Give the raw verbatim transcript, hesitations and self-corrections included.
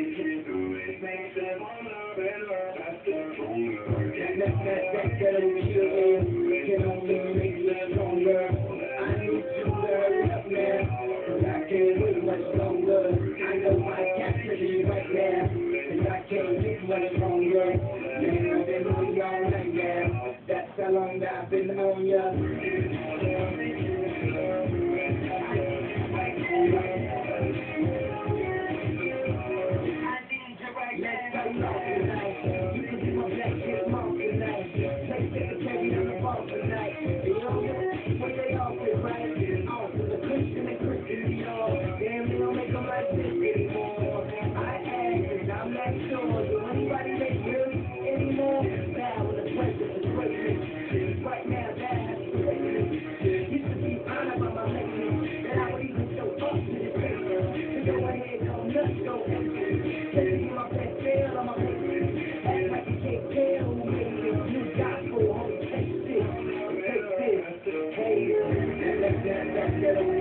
that, that, that ghetto sugar can only make you stronger. I need you to hurry up now, 'cause I can't wait much longer. I know my captivity right now, 'cause I can't get much longer. Man, I've been on you all night now. That's how long that I've been on ya. Let's go off tonight. You can be my black kid mom tonight. Let's take a carry on the ball tonight. You know what they all say, right? Off to the Christian and Christian, y'all. Damn, they don't make them like this anymore. I ask, and I'm not sure. Do anybody make really anymore? Now, with the president is greatness. Right now, that's greatness. Used to be honored by my lady. That I would even show up to the paper. To go ahead, go nuts, go empty. Take me my best feel on my face. Act like you can't tell who made this new gospel. Homie, take this, take this. Hey, that, that, that, that, that,